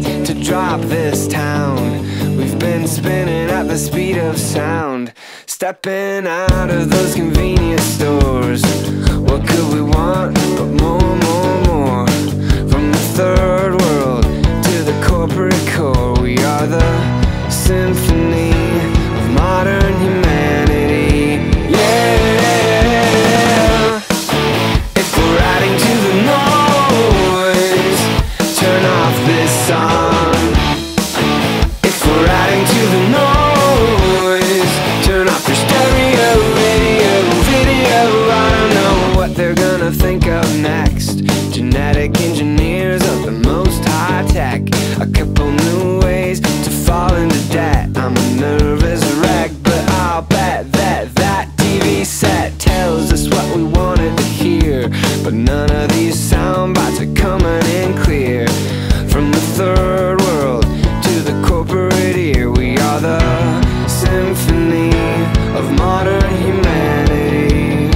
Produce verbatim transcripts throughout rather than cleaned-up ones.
to drop this town. We've been spinning at the speed of sound, stepping out of those convenience stores. What could we want but more, more, more? From the third world to the corporate core, we are the symphony of modern humanity. Yeah! If we're adding to the noise, turn off this song. If we're adding to the noise, turn off your stereo, radio, video. I don't know what they're gonna think of next. Genetic engineers of the most high tech, a couple new ways to fall into debt. I'm a nervous wreck, but I'll bet that that T V set tells us what we wanted to hear. But none of these sound bites are coming in clear. From the third world to the corporate ear, we are the symphony of modern humanity.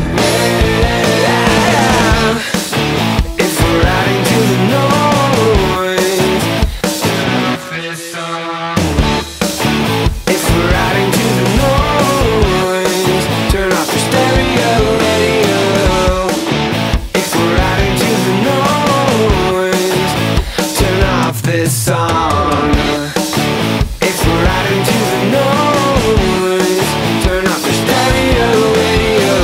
Yeah. If we're adding to the noise, turn off this song. If we're adding to the noise, turn off your stereo radio. If we're adding to the noise, turn off this song. If we're adding to the noise, turn off your stereo radio.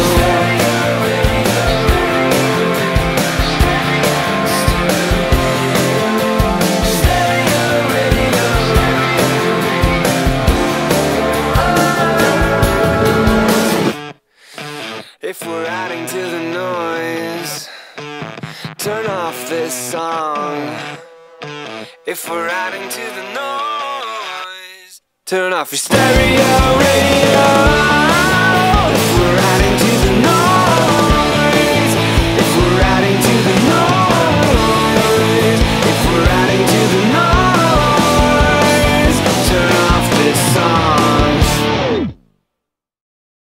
If we're adding to the noise, turn off this song. If we're adding to the noise, turn off your stereo radio.